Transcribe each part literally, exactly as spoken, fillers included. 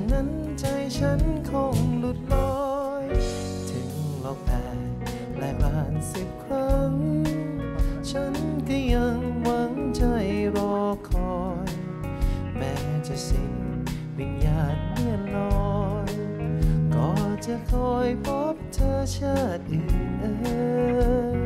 นั้นใจฉันคงหลุดลอยถึงโลกแตกแหลกลานสิบครั้งฉันก็ยังหวังใจรอคอยแม้จะสิ้นวิญญาณเลื่อนลอยก็จะคอยพบเธอชาติอื่นเอ่ย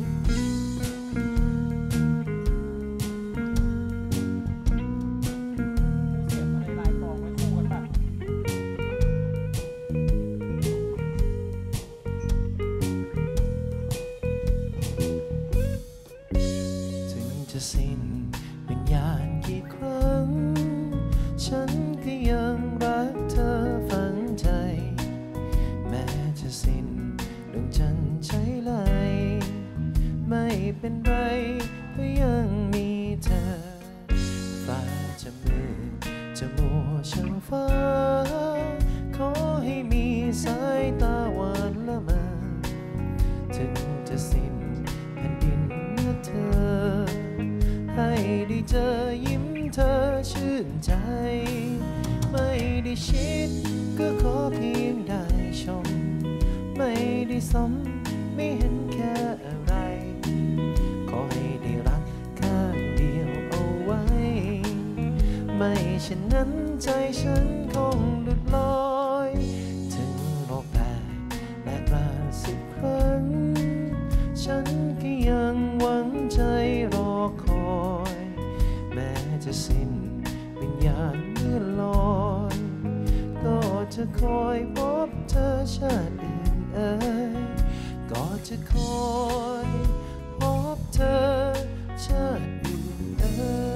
จะสิ้นวิญญาณกี่ครั้งฉันก็ยังรักเธอฝังใจแม้จะสิ้นดวงจันทร์ใช้ไหลไม่เป็นไรเพราะยังมีเธอฟ้าจะมืดจะมัวช่างฟ้าขอให้มีสายตาหวานละเมอถึงจะสิ้นแผ่นดินเมื่อเธอให้ได้เจอยิ้มเธอชื่นใจไม่ได้ชิดก็ขอเพียงได้ชมไม่ได้สมไม่เห็นแค่อะไรขอให้ได้รักข้างเดียวเอาไว้ไม่เช่นนั้นใจฉันคงหลุดลอยถึงโลกแตกแหลกลานสิบครั้งฉันก็ยังหวังใจรอคอยแม้จะสิ้นวิญญาณเลื่อนลอยก็จะคอยพบเธอชาติอื่นเอ่ยก็จะคอยพบเธอชาติอื่นเอ่ย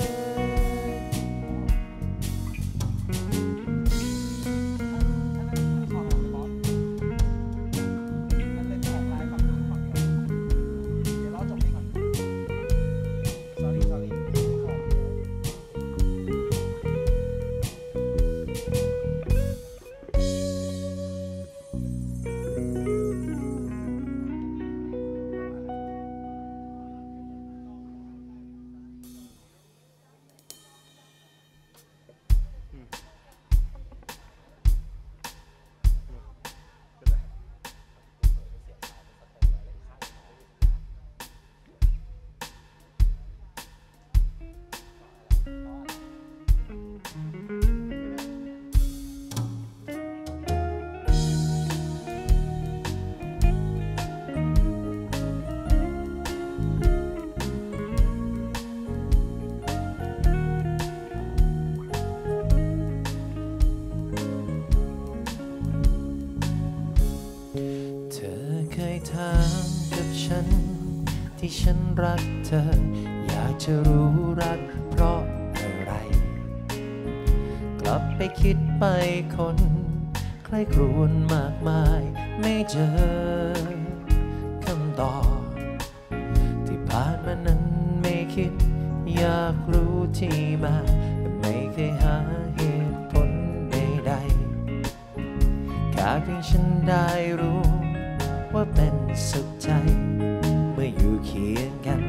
ถามกับฉันที่ฉันรักเธออยากจะรู้รักเพราะอะไรกลับไปคิดไปคนใครครวญมากมายไม่เจอคำตอบที่ผ่านมานั้นไม่คิดอยากรู้ที่มาแต่ไม่เคยหาเหตุผลใดๆแค่เพียงฉันได้รู้ว่าเป็นสุขใจเมื่ออยู่เคียงกัน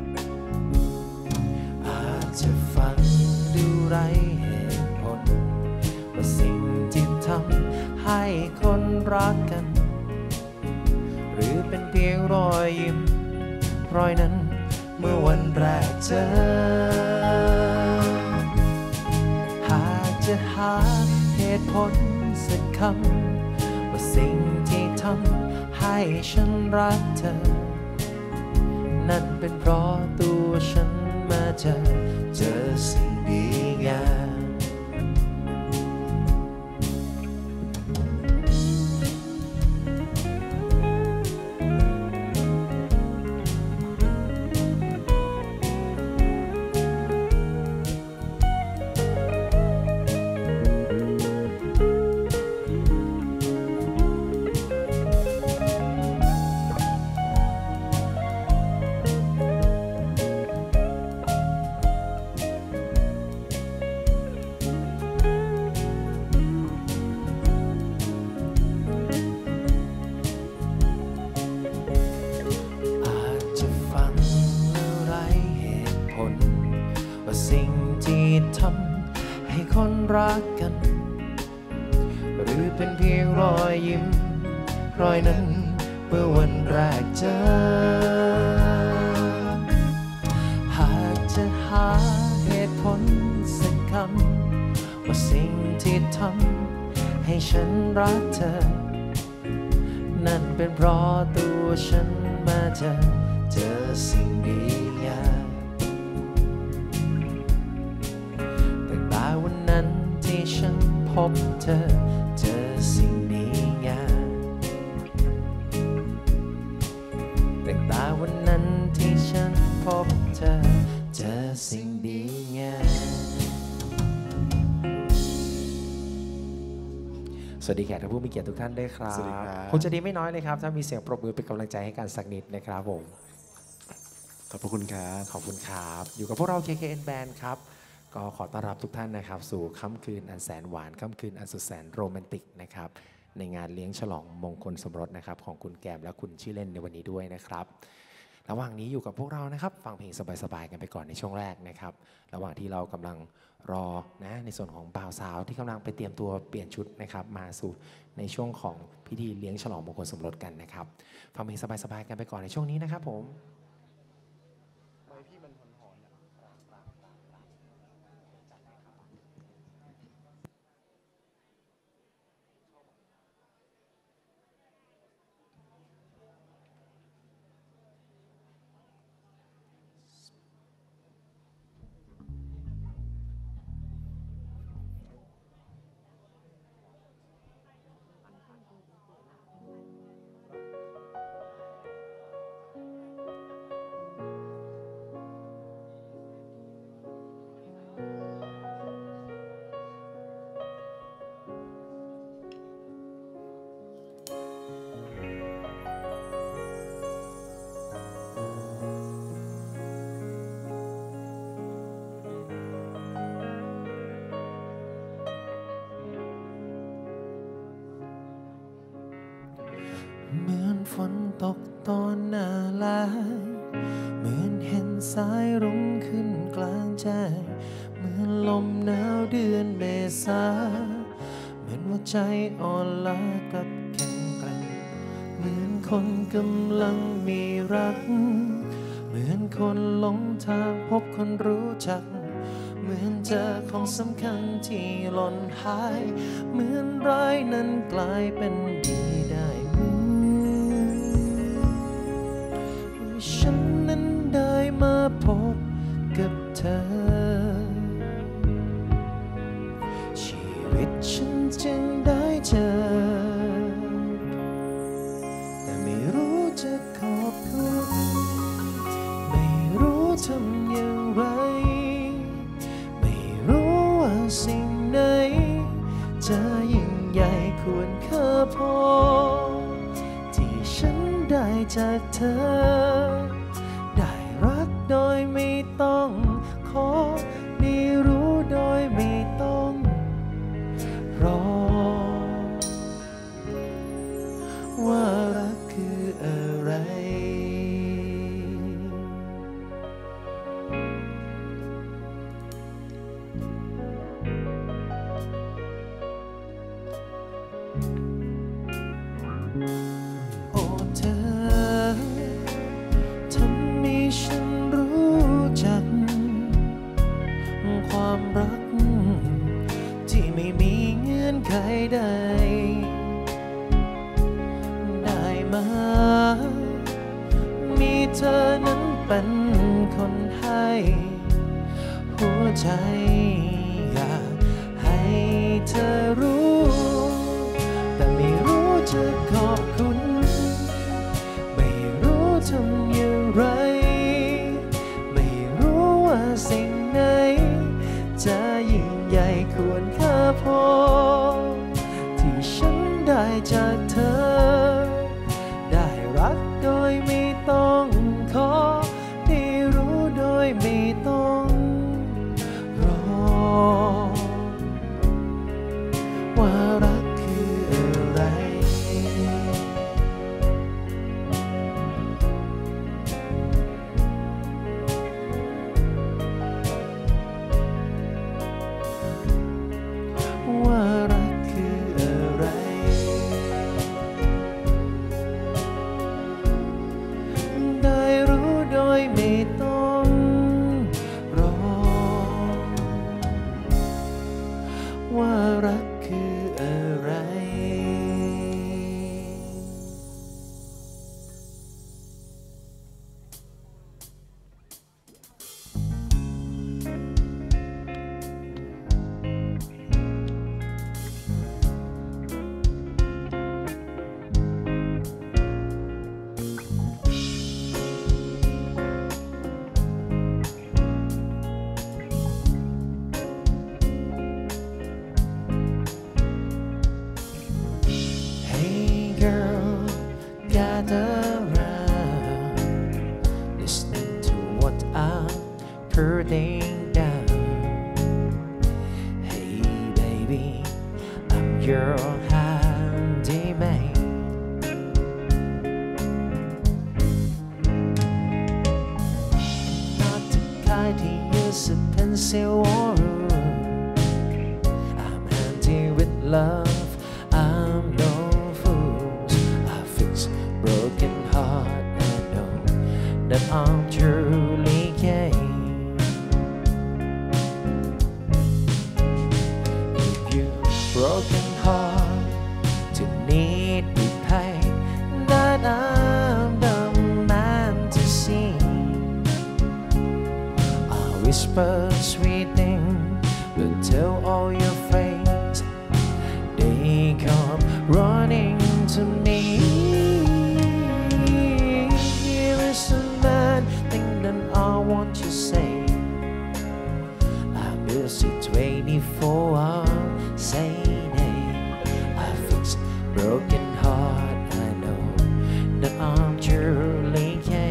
อาจจะฟังดูไร้เหตุผลว่าสิ่งที่ทำให้คนรักกันหรือเป็นเพียงรอยยิ้มรอยนั้นเมื่อวันแรกเจอหากจะหาเหตุผลสักคำว่าสิ่งที่ทำให้ฉันรักเธอนั่นเป็นเพราะตัวฉันมาเจอเจอสิ่งดีงามสิ่งที่ทำให้คนรักกันเป็นเพียงรอยยิ้มรอยนั้นเมื่อวันแรกเจอหากจะหาเหตุผลสักคำว่าสิ่งที่ทำให้ฉันรักเธอนั่นเป็นเพราะตัวฉันมาเจอเจอสิ่งดีงามตั้งแต่วันนั้นที่ฉันพบเธอเจอสิ่งดีงามตั้งแต่วันนั้นที่ฉันพบเธอเจอสิ่งดีงามสวัสดีแขกท่านผู้มีเกียรติทุกท่านด้วยครับสวัสดีครับคงจะดีไม่น้อยเลยครับถ้ามีเสียงปรบมือเป็นกำลังใจให้กันสักนิดนะครับผมขอบคุณครับขอบคุณครับอยู่กับพวกเรา เค เค เอ็น Band ครับก็ขอต้อนรับทุกท่านนะครับสู่ค่ำคืนอันแสนหวานค่ำคืนอันสุดแสนโรแมนติกนะครับในงานเลี้ยงฉลองมงคลสมรสนะครับของคุณแก้มและคุณชื่อเล่นในวันนี้ด้วยนะครับระหว่างนี้อยู่กับพวกเรานะครับฟังเพลงสบายๆกันไปก่อนในช่วงแรกนะครับระหว่างที่เรากำลังรอนะในส่วนของบ่าวสาวที่กำลังไปเตรียมตัวเปลี่ยนชุดนะครับมาสู่ในช่วงของพิธีเลี้ยงฉลองมงคลสมรสกันนะครับฟังเพลงสบายๆกันไปก่อนในช่วงนี้นะครับผมเหมือนฝนตกตอนหน้าแล้งเหมือนเห็นสายรุ้งขึ้นกลางแจ้งเหมือนลมหนาวเดือนเมษาเหมือนหัวใจอ่อนล้ากับแข็งแกร่งเหมือนคนกำลังมีรักเหมือนคนหลงทางพบคนรู้จักเหมือนเจอของสำคัญที่หล่นหายเหมือนร้ายนั้นกลายเป็นดีได้ฉันนั้นได้มาพบกับเธอชีวิตฉันจึงได้เจอแต่ไม่รู้จะขอบคุณไม่รู้ทำอย่างไรไม่รู้ว่าสิ่งไหนจะยิ่งใหญ่ควรค่าพอที่ฉันได้จากเธอได้รักโดยไม่ต้องขอได้รู้โดยไม่ต้องรอว่ารักคืออะไรโอ้เธอทำให้ฉันรู้จักความรักที่ไม่มีเงื่อนไขใดได้มามีเธอนั้นเป็นคนให้หัวใจอยากให้เธอรู้แต่ไม่รู้จะขอบคุณไม่รู้ทำอย่างไรไม่รู้ว่าสิ่งไหนจะยิ่งใหญ่ควรค่าพอที่ฉันได้จากเธอได้รักโดยไม่ต้องขอได้รู้โดยไม่ต้องรอว่ารักคืออะไรว่า everything down. Hey baby, I'm your handyman. Not the kind who use a pencil or a rule. I'm handy with love, I'm no fool. I fix broken heart, I know that I'm truly gay. If you broken heart to need repay, that I'm the man to see. I whisper sweet things, but tell all your friends, they come running to me. Here is a man thing that I want to say. I'm busy twenty-four hours, say nay. I fix broken heart, I know that I'm truly gay.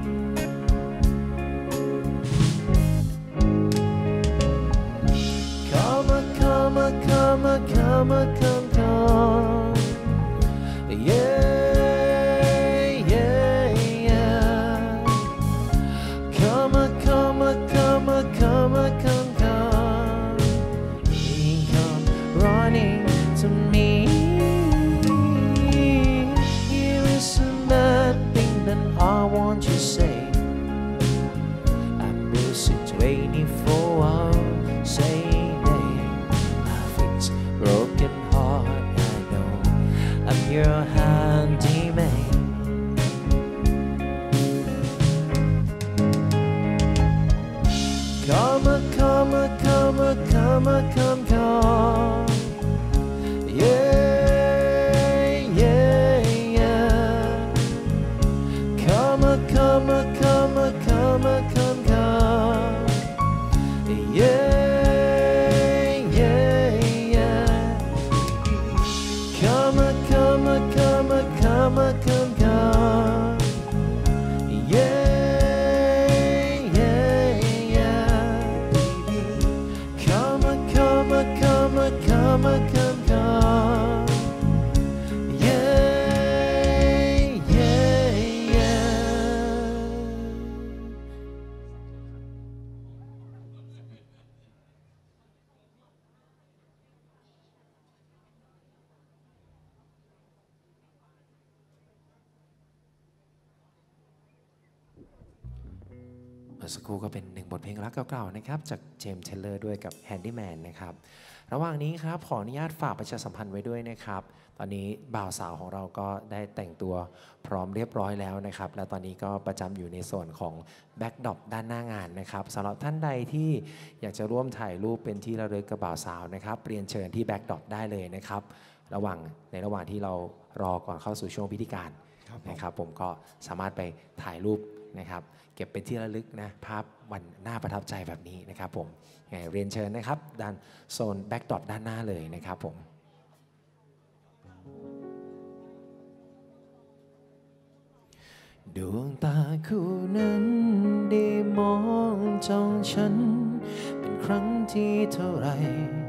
Come on, come on, come on, come on, come, come. Yeah, yeah, yeah. Come on, come on, come on, come on, come, come. He come running to me. Here is a bad thing that I want to say. I'm busy twenty-four hours, say nay. I fix broken heart, I know I'm your handyman. Come on, come on, come on, come on, come, come. Yeah, yeah, yeah. Come on, come on, come on, come on, come, come. Yeah, yeah, yeah. Come on, come on, come on, come on, come, come. Yeah, yeah, yeah. Come on, come on, come on, come on, come, come. Yeah, yeah, yeah. เมื่อสักครู่ก็เป็นหนึ่งบทเพลงรักเก่าๆนะครับจากเจมส์เทเลอร์ด้วยกับ Handyman นะครับระหว่างนี้ครับขออนุญาตฝากประชาสัมพันธ์ไว้ด้วยนะครับตอนนี้บ่าวสาวของเราก็ได้แต่งตัวพร้อมเรียบร้อยแล้วนะครับและตอนนี้ก็ประจำอยู่ในส่วนของแบ็คดรอปด้านหน้างานนะครับสำหรับท่านใดที่อยากจะร่วมถ่ายรูปเป็นที่ระลึกกับบ่าวสาวนะครับเรียนเชิญที่แบ็คดรอปได้เลยนะครับระหว่างในระหว่างที่เรารอก่อนเข้าสู่ช่วงพิธีการนะครับผมก็สามารถไปถ่ายรูปนะครับเก็บเป็นที่ระลึกนะภาพวันน่าประทับใจแบบนี้นะครับผมเรียนเชิญนะครับด้านโซนแบ็คดรอปด้านหน้าเลยนะครับผมดวงตาคู่นั้นได้มองจ้องฉันเป็นครั้งที่เท่าไร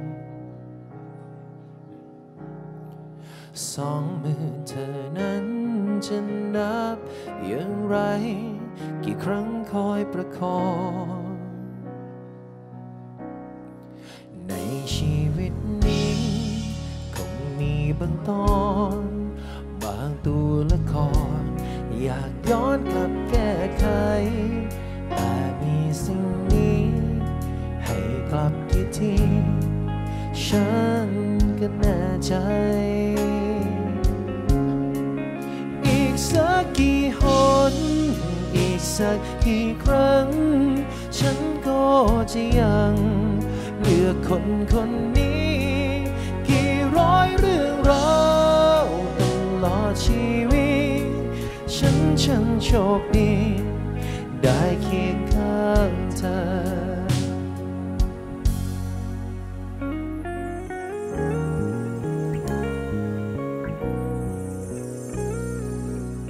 สองมือเธอนั้นจะนับอย่างไรกี่ครั้งคอยประคองในชีวิตนี้คงมีบางตอนบางตัวละครอยากย้อนกลับแก้ไขแต่มีสิ่งนี้ให้กลับกี่ทีฉันก็แน่ใจอีกสักกี่หนอีกสักกี่ครั้งฉันก็จะยังเลือกคนคนนี้กี่ร้อยเรื่องราวตลอดชีวิตฉันช่างโชคดีได้เคียงข้างเธอ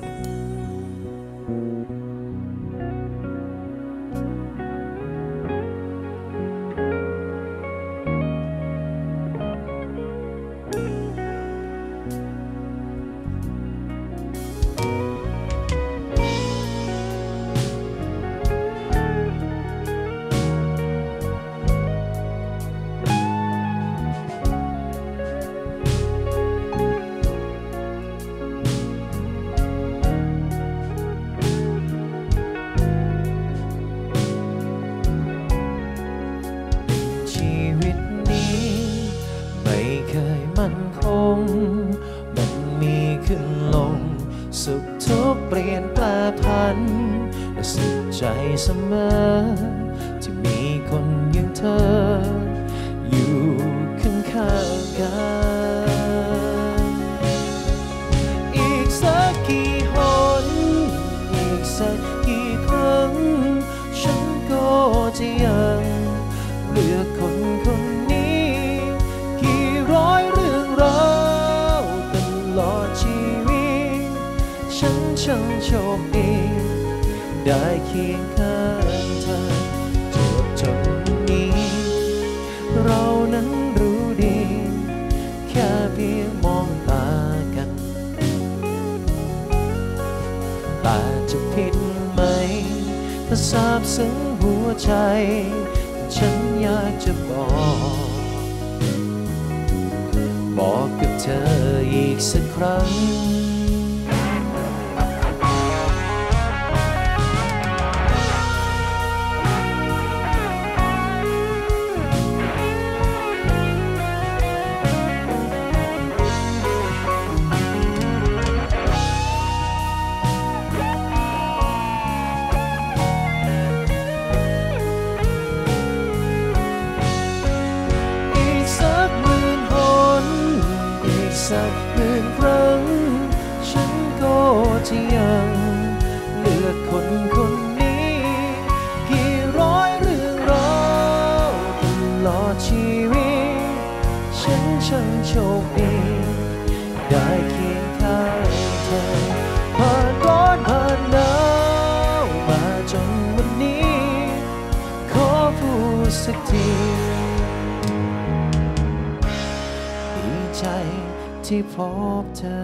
คเสมอที่มีคนอย่างเธออยู่ข้างๆกันอีกสักกี่หนอีกสักกี่ครั้งฉันก็จะยังเลือกคนคนนี้กี่ร้อยเรื่องราวตลอดชีวิตฉันช่างโชคดีได้เคียงข้างเธอจวบจนนี้เรานั้นรู้ดีแค่เพียงมองตากันแต่จะผิดไหมถ้าซาบซึ้งหัวใจฉันอยากจะบอกบอกกับเธออีกสักครั้งสักหมื่นครั้งฉันก็จะยังเลือกคนคนนี้กี่ร้อยเรื่องราวตลอดชีวิตฉันช่างโชคดีได้เคียงข้างเธอผ่านร้อนผ่านหนาวมาจนวันนี้ขอพูดสักทีดีใจที่พบเธอ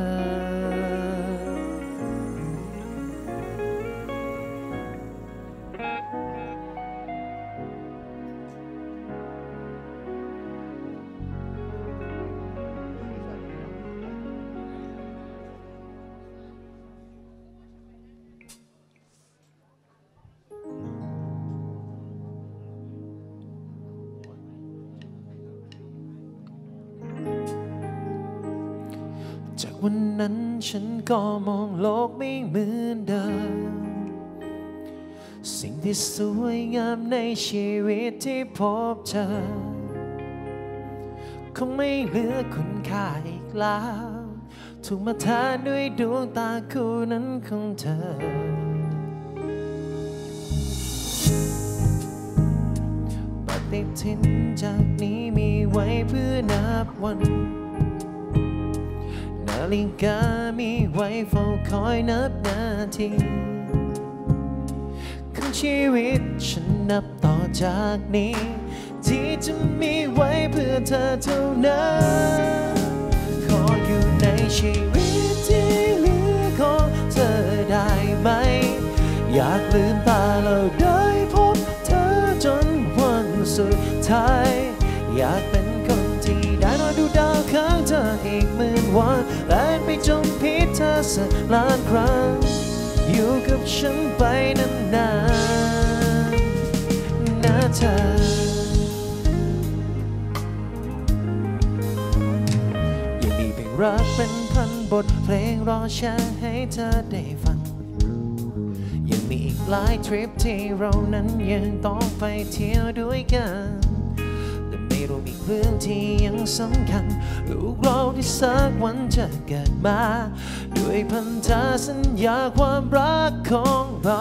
จากวันนั้นฉันก็มองโลกไม่เหมือนเดิมสิ่งที่สวยงามในชีวิตที่พบเจอคงไม่เหลือคุณค่าอีกแล้วถูกมาแทนด้วยดวงตาคู่นั้นของเธอปฏิทินจากนี้มีไว้เพื่อนับวันนาฬิกามีไว้เฝ้าคอยนับนาทีของชีวิตฉันนับต่อจากนี้ที่จะมีไว้เพื่อเธอเท่านั้นขออยู่ในชีวิตที่เหลือของเธอได้ไหมอยากลืมตาแล้วได้พบเธอจนวันสุดท้ายอยากเป็นคนที่ได้นอนดูดาวข้างเธออีกหมื่นวันและไปจมพิษเธอสักล้านครั้งอยู่กับฉันไปนานๆนะเธอยังมีเพลงรักเป็นพันบทเพลงรอแชร์ให้เธอได้ฟังยังมีอีกหลายทริปที่เรานั้นยังต้องไปเที่ยวด้วยกันเรามีเรื่องที่ยังสำคัญลูกเราที่สักวันจะเกิดมาด้วยพันธสัญญาความรักของเรา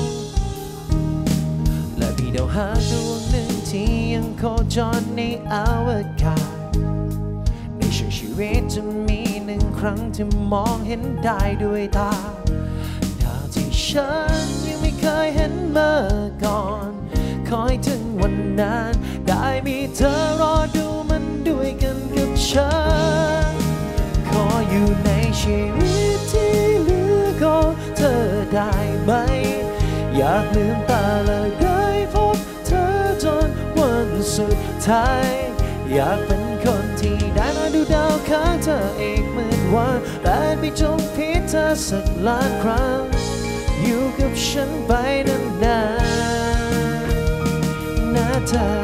และมีดาวหางดวงหนึ่งที่ยังโคจรในอวกาศในช่วงชีวิตจะมีหนึ่งครั้งที่มองเห็นได้ด้วยตาดาวที่ฉันยังไม่เคยเห็นมาก่อนคอยถึงวันนั้นได้มีเธอรอดูมันด้วยกันกับฉันขออยู่ในชีวิตที่เหลือของเธอได้ไหมอยากลืมตาและได้พบเธอจนวันสุดท้ายอยากเป็นคนที่ได้นอนดูดาวข้างเธออีกหมื่นวันและไปจมพิษเธอสักล้านครั้งอยู่กับฉันไปนานๆนะเธอ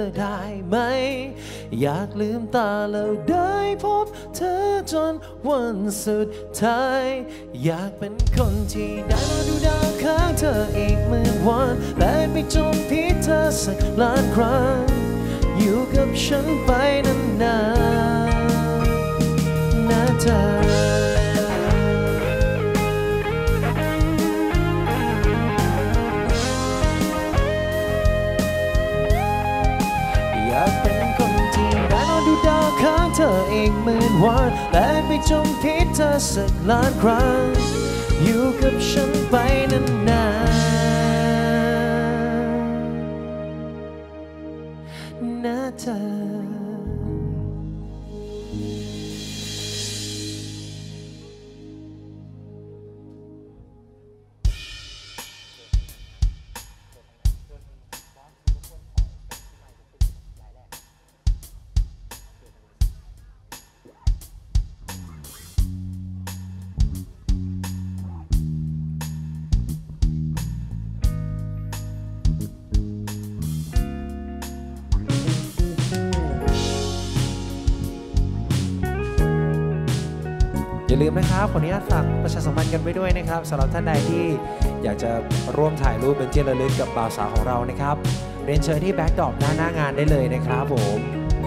ได้ไหมอยากลืมตาแล้วได้พบเธอจนวันสุดท้ายอยากเป็นคนที่ได้มาดูดาวข้างเธออีกหมื่นวันและไปจมพิษเธอสักล้านครั้งอยู่กับฉันไปนานๆนะเธอดูดาวข้างเธออีกหมื่นวันและไปจมพิษเธอสักล้านครั้งอยู่กับฉันไปนานๆนะเธออย่าลืมนะครับขออนุญาตฝากประชาสัมพันธ์กันไว้ด้วยนะครับสำหรับท่านใดที่อยากจะร่วมถ่ายรูปเป็นที่ระลึกกับบ่าวสาวของเรานะครับเรียนเชิญที่แบ็คดรอปหน้าหน้างานได้เลยนะครับผม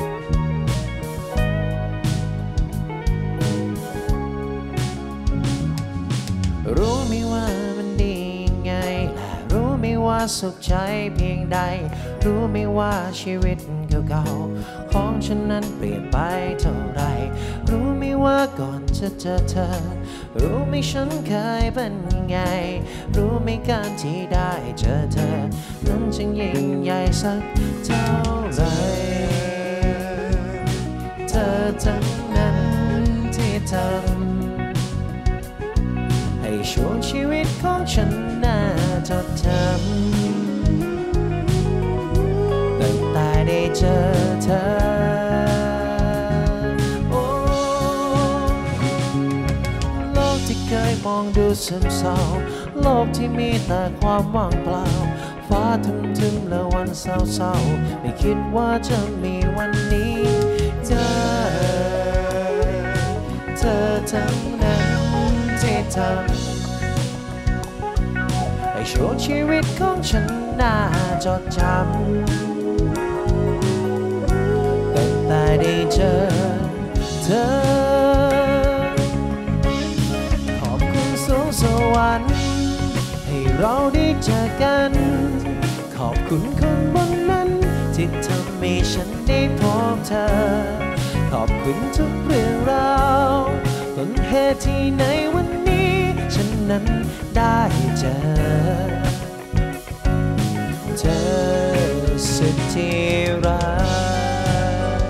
รู้ไหมว่ามันดีไงและรู้ไหมว่าสุขใจเพียงใดรู้ไหมว่าชีวิตเก่าๆของฉันนั้นเปลี่ยนไปเท่าไรรู้ไหมว่าก่อนจะเจอเธอรู้ไหมฉันเคยเป็นยังไงรู้ไหมการที่ได้เจอเธอนั้นจึงยิ่งใหญ่สักเท่าไรเธอทั้งนั้นที่ทำให้ช่วงชีวิตของฉันน่าจดจำตั้งแต่ได้เจอเธอโอ้โลกที่เคยมองดูซึมเศร้าโลกที่มีแต่ความว่างเปล่าฟ้าทึมๆและวันเศร้าๆไม่คิดว่าจะมีวันนี้เจอเธอทั้งนั้นที่ทำให้ช่วงชีวิตของฉันน่าจดจำตั้งแต่ได้เจอเธอขอบคุณสวงสวรรค์ให้เราได้เจอกันขอบคุณคนบนนั้นที่ทำให้ฉันได้พบเธอขอบคุณทุกเรื่องราวต้นเหตุที่ในวันนี้ฉันนั้นได้เจอเธอสุดที่รัก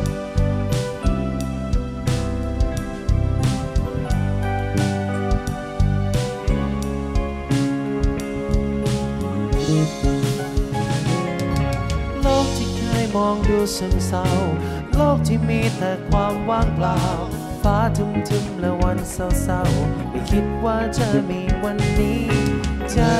โลกที่เคยมองดูซึมเศร้าโลกที่มีแต่ความว่างเปล่าฟ้าทึมๆและวันเศร้าๆไม่คิดว่าจะมีวันนี้เจอ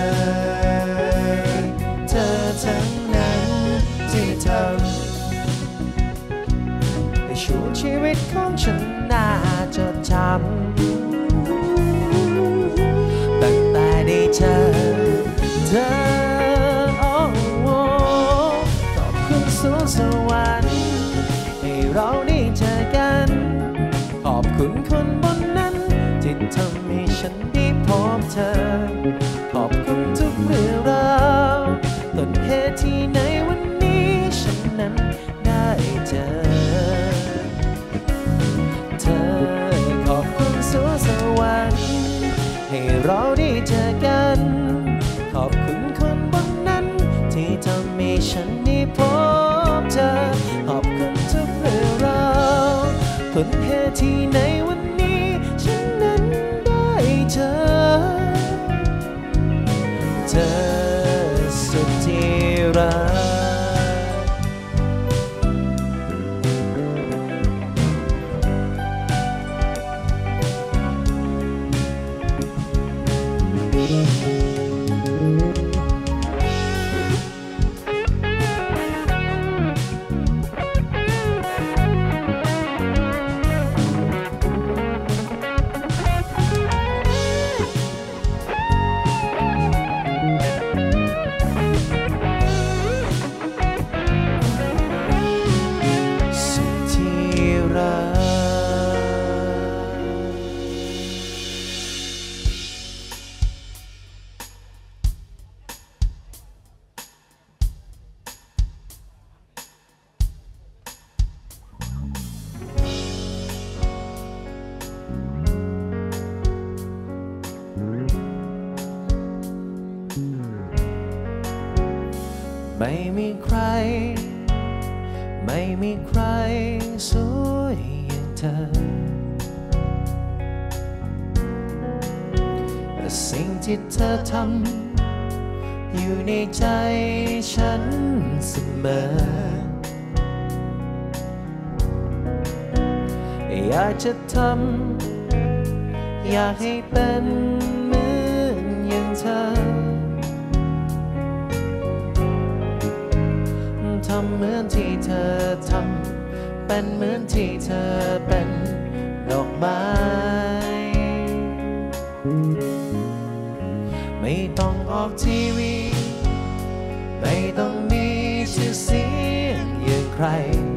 เธอทั้งนั้นที่ทำให้ช่วงชีวิตของฉันน่าจดจำตั้งแต่ได้เจอเธอโอ้โหขอบคุณสวงสวรรค์ให้เราได้เจอกันขอบคุณคนบนนั้นที่ทำให้ฉันได้พบเธอขอบคุณทุกเรื่องราวต้นเหตุที่ในวันนี้ฉันนั้นได้เจอเธอขอบคุณสวงสวรรค์ให้เราได้เจอกันขอบคุณคนบนนั้นที่ทำให้ฉันได้พบเธอขอบคุณทุกเรื่องราวต้นเหตุที่ในวันนี้ฉันนั้นได้เจอเธอสุดที่รักไม่มีใครไม่มีใครสวยอย่างเธอแต่สิ่งที่เธอทำอยู่ในใจฉันเสมออยากจะทำอยากให้เป็นเหมือนอย่างเธอทำเหมือนที่เธอทำเป็นเหมือนที่เธอเป็นดอกไม้ไม่ต้องออกทีวีไม่ต้องมีชื่อเสียงอย่างใคร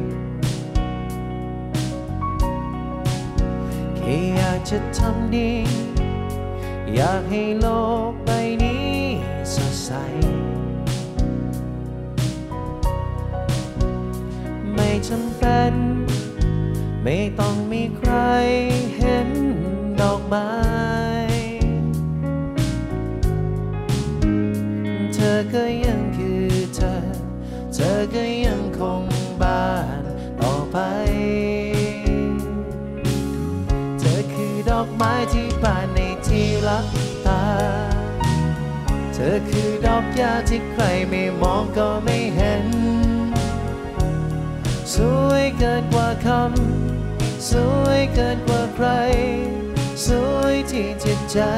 แค่อยากจะทำดีอยากให้โลกใบนี้สดใสไม่จำเป็นไม่ต้องมีใครเห็นดอกไม้เธอก็ยังคือเธอเธอก็ยังคงบานต่อไปเธอคือดอกไม้ที่บานในที่ลับตาเธอคือดอกหญ้าที่ใครไม่มองก็ไม่เห็นสวยเกินกว่าคำสวยเกินกว่าใครสวยที่จิตใจ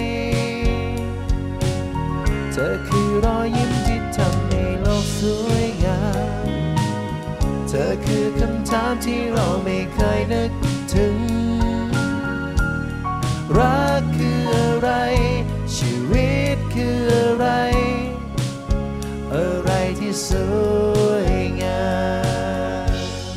เธอคือรอยยิ้มที่ทำให้โลกสวยงามเธอคือคำถามที่เราไม่เคยนึกถึงรักคืออะไรชีวิตคืออะไรอะไรที่สวยงาม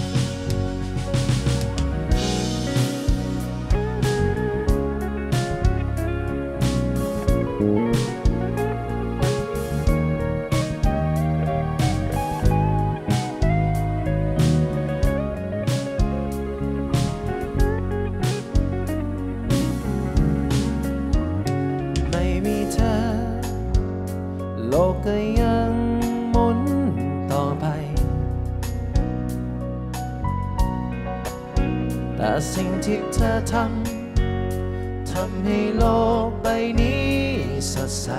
ไม่มีเธอโลกก็ยังหมุนต่อไปแต่สิ่งที่เธอทำทำให้โลกใบนี้สดใส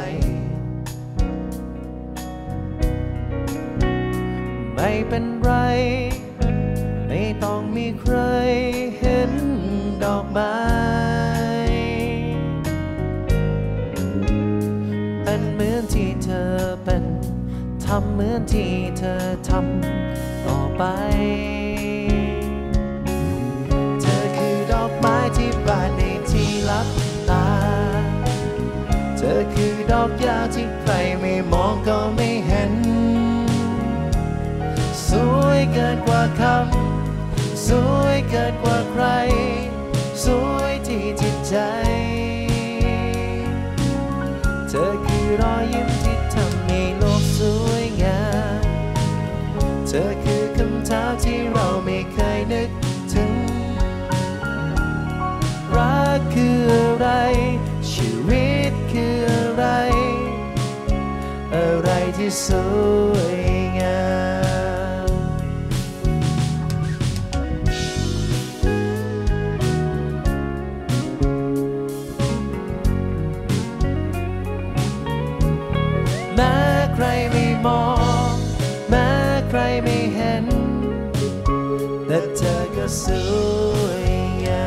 ไม่เป็นไรไม่ต้องมีใครเห็นดอกไม้เป็นเหมือนที่เธอเป็นทำเหมือนที่เธอทำต่อไปเธอคือดอกไม้ที่บานในที่ลับตาเธอคือดอกหญ้าที่ใครไม่มองก็ไม่เห็นสวยเกินกว่าคำสวยเกินกว่าใครสวยที่จิตใจเธอคือรอยยิ้มที่ทำให้โลกสวยงามเธอคือคำถามที่เราไม่เคยนึกถึงรักคืออะไรชีวิตคืออะไรอะไรที่สวยงามแม้ใครไม่มองแม้ใครไม่เห็นแต่เธอก็สวยงาม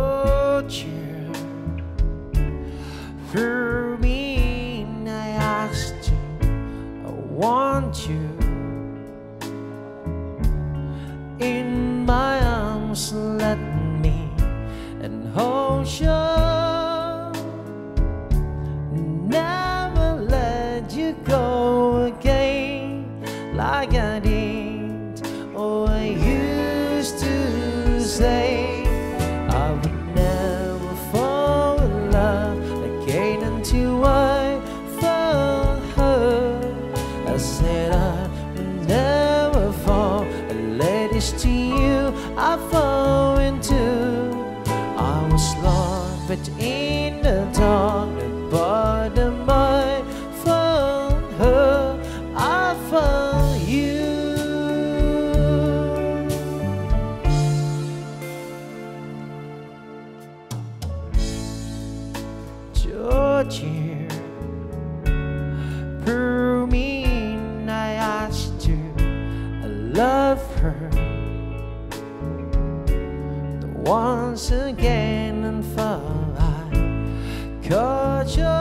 Georgia, for me, I arms and let me and hold you. Never let you go again like I did. Oh, I used to say I would never fall in love again until I found her. I said I would never fall, and ladies to you I fall into. I was lost, but in the dark, the bottom I found her. I found you. Georgia, prove me I asked you, I love her. Once again and for I caught you,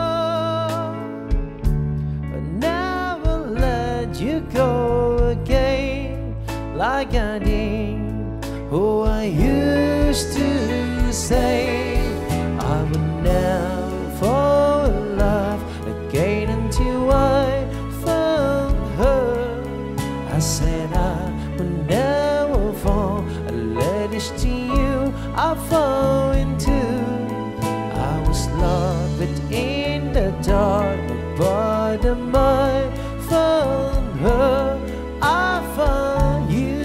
but never let you go again like I did. Oh, I used to say I would never fall in love again until I found her. I said I would never fall, ladies to you I fall into. I was lost, but in the dark, the bottom I found her. I found you.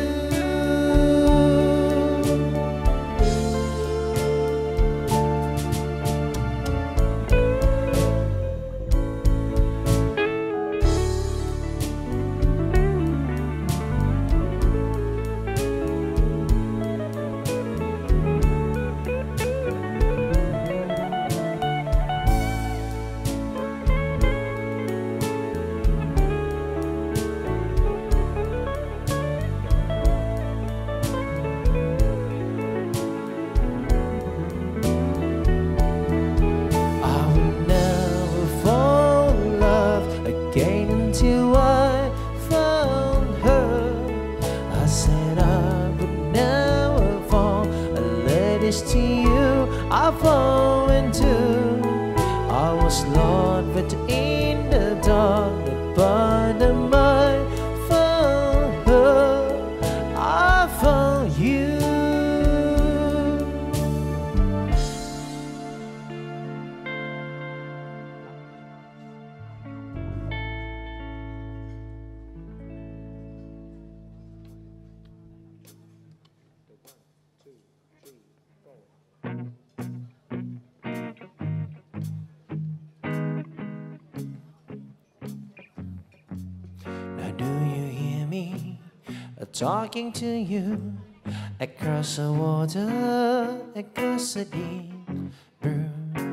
Till I found her. I said I would never fall, and ladies to you I fall into. I was lost, but in the dark, the bottom I found her. I found you. Do you hear me talking to you across the water, across the deep blue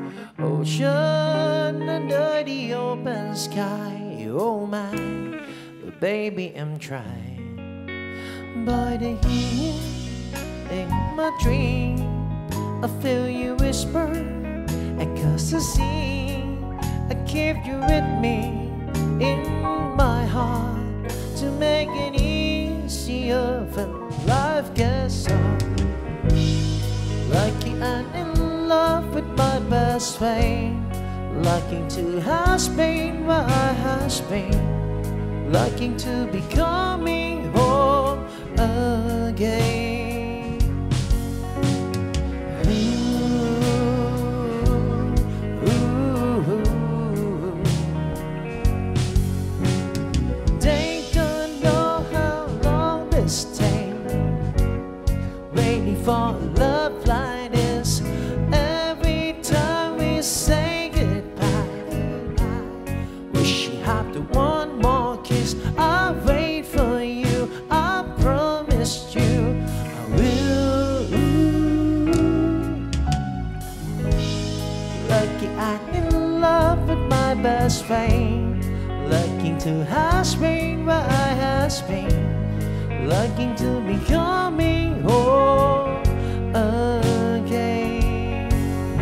ocean, under the open sky? Oh my, baby, I'm trying. By the hill in my dream, I feel you whisper across the sea. I keep you with me in my heart to make it easier when life gets hard. Lucky I'm in love with my best friend, lucky to have been what I have been, lucky to be coming home again. Ooh, ooh, ooh. They don't know how long this takes, waiting for love like this. Every time we say goodbye, wish you had the one more kiss. I'll wait for you, I promised you I will. Lucky I'm in love with my best friend, lucky to have been what I have been, lucky to be coming home again.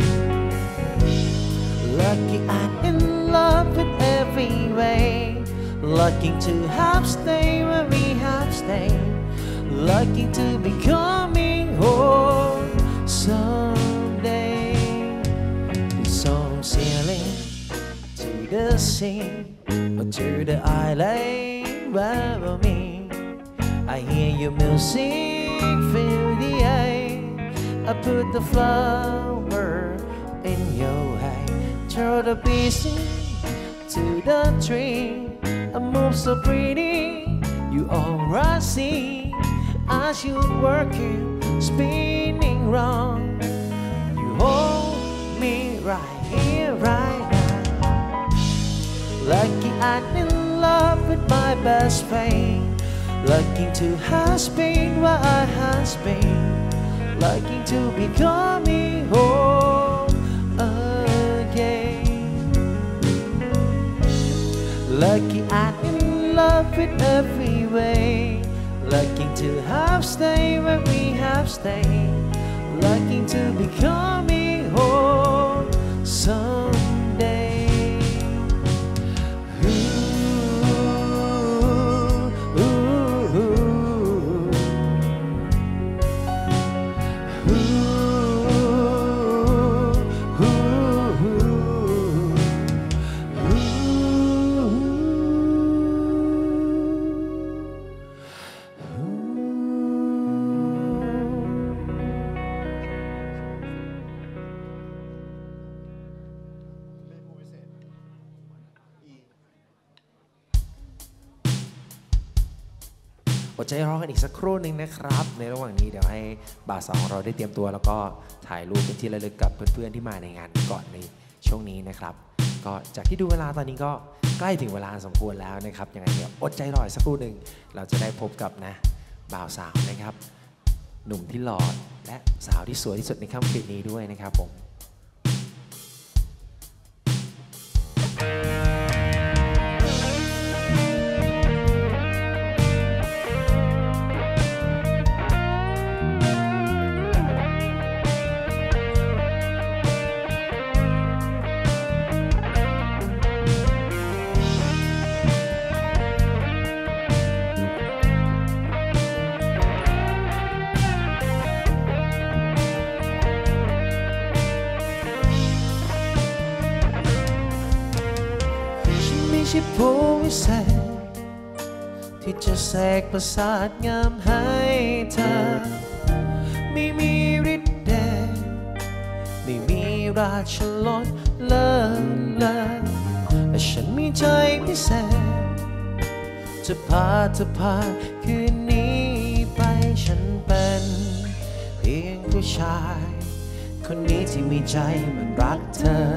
Lucky I'm in love with every way, lucky to have stayed where we have stayed, lucky to be coming sea or to the island where me I hear your music fill the air I put the flower in your hand throw the bees to the tree I move so pretty you already see as you working spinning round you hold me right here right now lucky I'm in love with my best friend lucky to has been what I has been lucky to be coming home again lucky I'm in love with every way lucky to have stayed where we have stayed lucky to be coming home someday ooh, ooh, ooh, ooh,อดใจรอกันอีกสักครู่หนึ่งนะครับในระหว่างนี้เดี๋ยวให้บ่าวสาวของเราได้เตรียมตัวแล้วก็ถ่ายรูปเป็นที่ระลึกกับเพื่อนๆที่มาในงานก่อนในช่วงนี้นะครับก็จากที่ดูเวลาตอนนี้ก็ใกล้ถึงเวลาสมควรแล้วนะครับยังไงเดี๋ยวอดใจรออีกสักครู่หนึ่งเราจะได้พบกับนะบ่าวสาวนะครับหนุ่มที่หล่อและสาวที่สวยที่สุดในค่ำคืนนี้ด้วยนะครับผมไม่ใช่ผู้วิเศษที่จะเสกประสาทงามให้เธอไม่มีฤทธิ์เดชไม่มีราชลดเลิศเลอแต่ฉันมีใจพิเศษจะพาเธอผ่านคืนนี้ไปฉันเป็นเพียงผู้ชายคนนี้ที่มีใจมันรักเธอ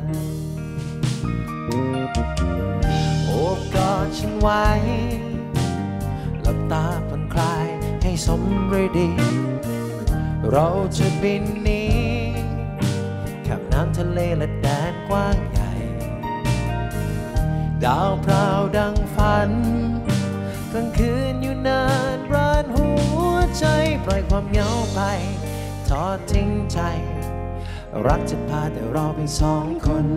โอบกอดฉันไว้หลับตาผ่อนคลายให้สมฤดีเราจะบินหนีข้ามน้ำทะเลและแดนกว้างใหญ่ดาวพราวดังฝันกลางคืนอยู่นานร้านหัวใจปล่อยความเหงาไปทอดทิ้งใจรักจะพาแต่เราเป็นสองคน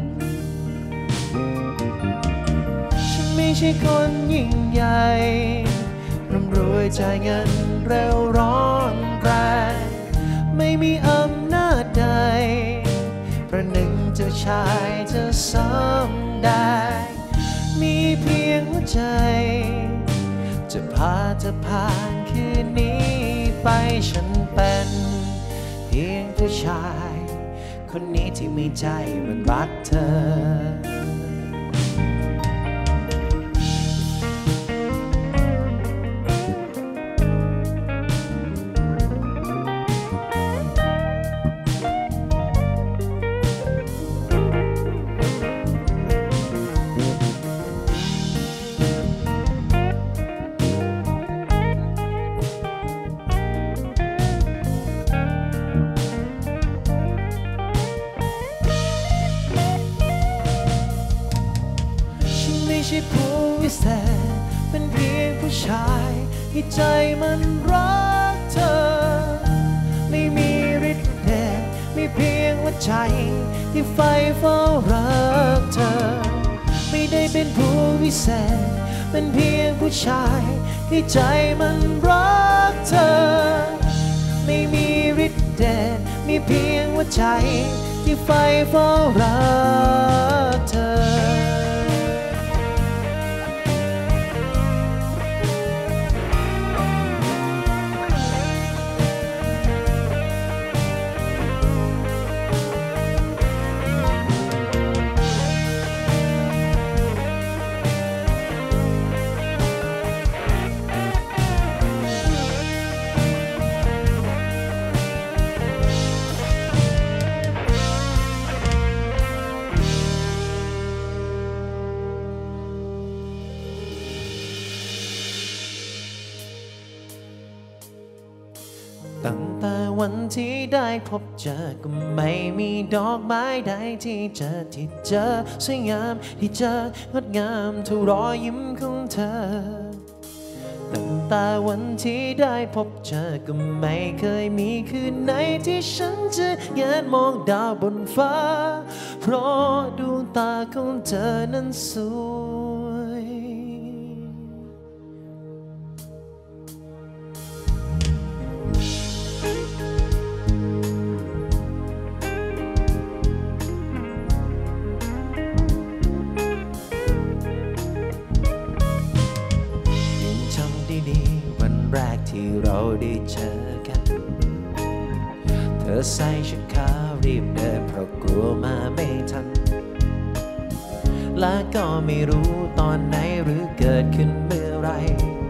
ไม่ใช่คนยิ่งใหญ่ร่ำรวยจ่ายเงินเร็วร้อนแรงไม่มีอำนาจใดประหนึ่งเจ้าชายจะซ้ำได้มีเพียงหัวใจจะพาจะผ่านคืนนี้ไปฉันเป็นเพียงผู้ชายคนนี้ที่มีใจมันรักเธอไม่ใช่ผู้วิเศษเป็นเพียงผู้ชายที่ใจมันรักเธอไม่มีฤทธิ์เดชมีเพียงหัวใจที่ใฝ่เฝ้ารักเธอไม่ได้เป็นผู้วิเศษเป็นเพียงผู้ชายที่ใจมันรักเธอไม่มีฤทธิ์เดชมีเพียงหัวใจที่ใฝ่เฝ้ารักเธอตั้งแต่วันที่ได้พบเจอก็ไม่มีดอกไม้ใดที่เจอที่เจอสวยงามที่เจองดงามเท่ารอยยิ้มของเธอตั้งแต่วันที่ได้พบเจอก็ไม่เคยมีคืนไหนที่ฉันจะแงนมองดาวบนฟ้าเพราะดวงตาของเธอนั้นสวยวันแรกที่เราได้เจอกันเธอใส่ชุดขาวรีบเดินเพราะกลัวมาไม่ทันและก็ไม่รู้ตอนไหนหรือเกิดขึ้นเมื่อไร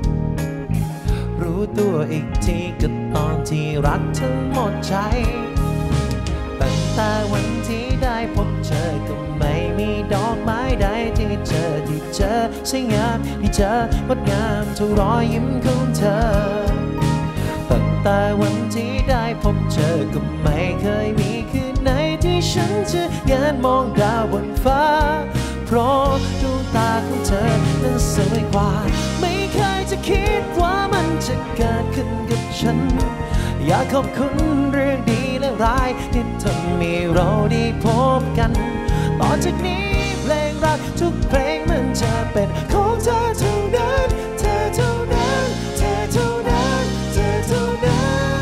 รู้ตัวอีกทีก็ตอนที่รักทั้งหมดใจตั้งแต่วันที่ได้พบเจอก็ไม่มีดอกไม้ใดที่เจอที่เจอสวยงามที่เจองดงามเท่ารอยยิ้มของเธอตั้งแต่วันที่ได้พบเจอก็ไม่เคยมีคืนไหนที่ฉันจะแงนมองดาวบนฟ้าเพราะดวงตาของเธอนั้นสวยกว่าไม่เคยจะคิดว่ามันจะเกิดขึ้นกับฉันอยากขอบคุณเรื่องดีและร้ายที่ทำให้เราได้พบกันต่อจากนี้เพลงรักทุกเพลงมันจะเป็นของเธอเท่านั้นเธอเท่านั้นเธอเท่านั้นเธอเท่านั้น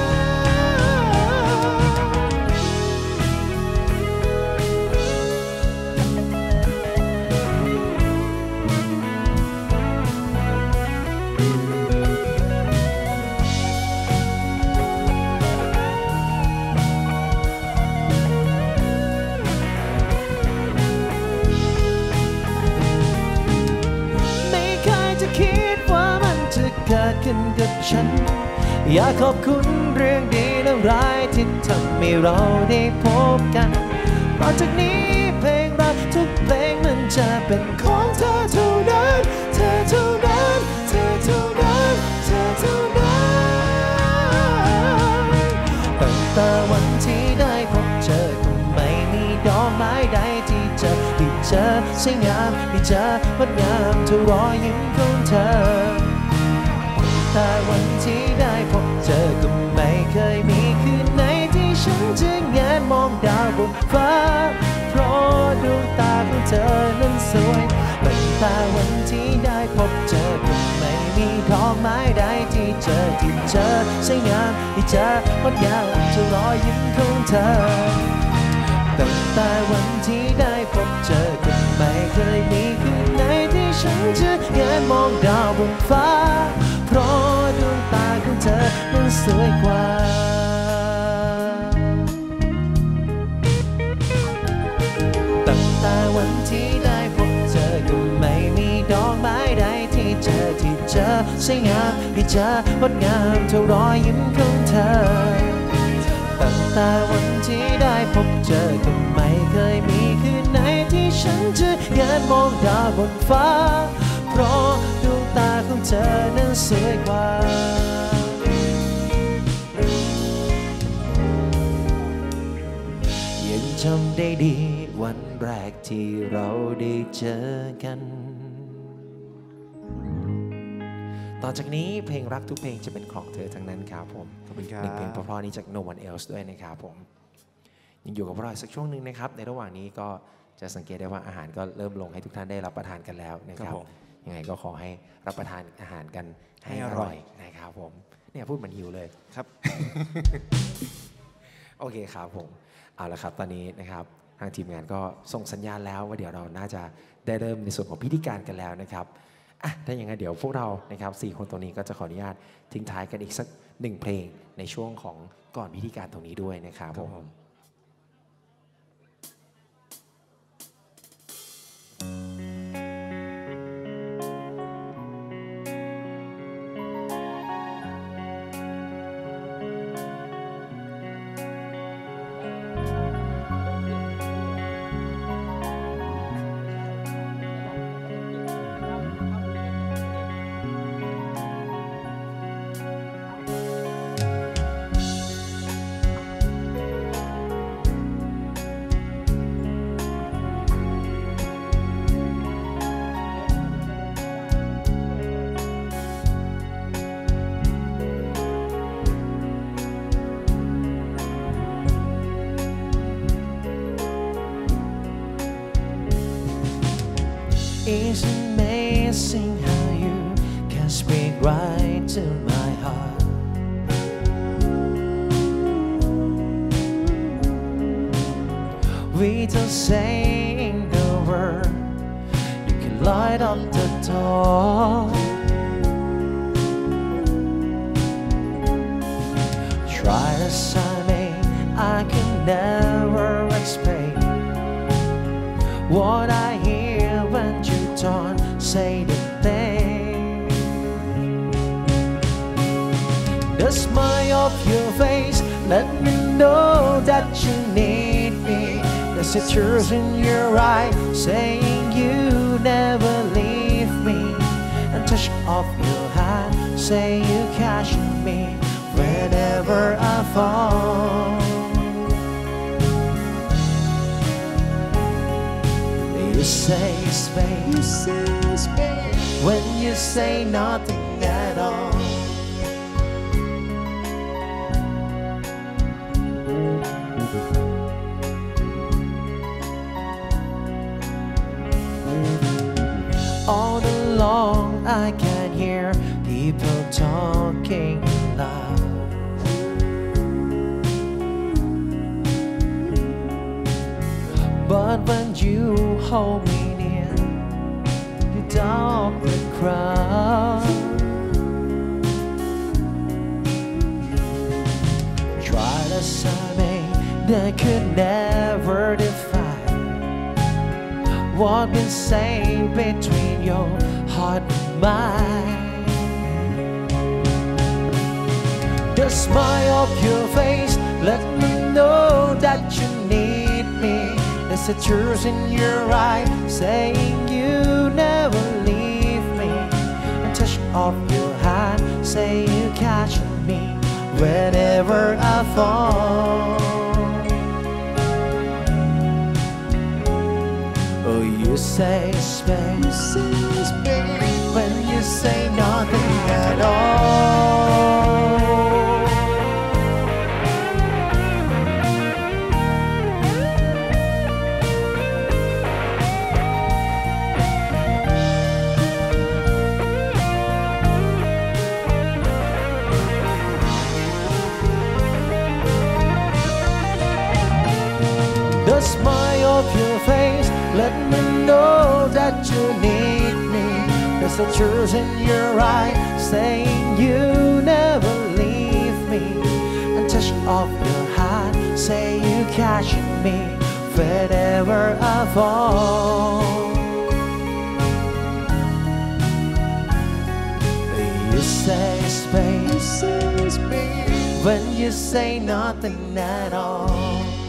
เกิดขึ้นกับฉันอยากขอบคุณเรื่องดีและร้ายที่ทำให้เราได้พบกันต่อจากนี้เพลงรักทุกเพลงมันจะเป็นของเธอเท่านั้นเธอเท่านั้นเธอเท่านั้นเธอเท่านั้นตั้งแต่วันที่ได้พบเจอก็ไม่มีดอกไม้ใดที่เจอที่เจอสวยงามที่เจองดงามเท่ารอยยิ้มของเธอแต่วันที่ได้พบเจอก็ไม่เคยมีคืนไหนที่ฉันจะแงนมองดาวบนฟ้าเพราะดวงตาของเธอนั้นสวยตั้งแต่วันที่ได้พบเจอก็ไม่มีดอกไม้ใดที่เจอที่เจอสวยงามที่เจองดงามเท่ารอยยิ้มของเธอตั้งแต่วันที่ได้พบเจอก็ไม่เคยมีคืนไหนที่ฉันจะแงนมองดาวบนฟ้าเพราะดวงตาของเธอนั้นสวยกว่าตั้งแต่วันที่ได้พบเจอก็ไม่มีดอกไม้ใดที่เจอที่เจอสวยงามที่เจองดงามเท่ารอยยิ้มของเธอตั้งแต่วันที่ได้พบเจอก็ไม่เคยมีคืนไหนที่ฉันจะแงนมองดาวบนฟ้าเพราะดวงตาของเธอนั้นสวยกว่ายังจำได้ดีวันแรกที่เราได้เจอกันต่อจากนี้เพลงรักทุกเพลงจะเป็นของเธอทั้งนั้นครับผมขอบคุณครับหนึ่งเพลงเพราะๆนี้จาก No One Else ด้วยนะครับผมยังอยู่กับพวกเราสักช่วงหนึ่งนะครับในระหว่างนี้ก็จะสังเกตได้ว่าอาหารก็เริ่มลงให้ทุกท่านได้รับประทานกันแล้วนะครับยังไงก็ขอให้รับประทานอาหารกันให้อร่อยนะครับผมเนี่ยพูดเหมือนหิวเลยครับ โอเคครับผมเอาละครับตอนนี้นะครับทางทีมงานก็ส่งสัญญาณแล้วว่าเดี๋ยวเราน่าจะได้เริ่มในส่วนของพิธีการกันแล้วนะครับอ่ะถ้าอย่างนั้นเดี๋ยวพวกเรานะครับสี่คนตรงนี้ก็จะขออนุญาตทิ้งท้ายกันอีกสักหนึ่งเพลงในช่วงของก่อนพิธีการตรงนี้ด้วยนะครับผม It's amazing how you can speak right to my heart. Without saying the word, you can light up the door. Try as I may, I can never explain what I hear when you don't say the thing. The smile of your face let me know that you need me. The tears in your eye saying you never leave me. And touch of your hand say you catch me whenever I fall. You say space, you say space when you say nothing at all. All along I can hear people talking loud. But when you hold me near, you dump the crowd. Try as I may, they could never define what we say between your heart and mine. The smile of your face let me know that you need me. The tears in your eye saying you never leave me. And touch of your hand say you catch me whenever I fall. Oh, you say space, space when you say nothing at all. The smile of your face let me know that you need me. There's the tears in your eye saying you never leave me. And touch of your hand say you catch me whenever I fall. You say space when you say nothing at all.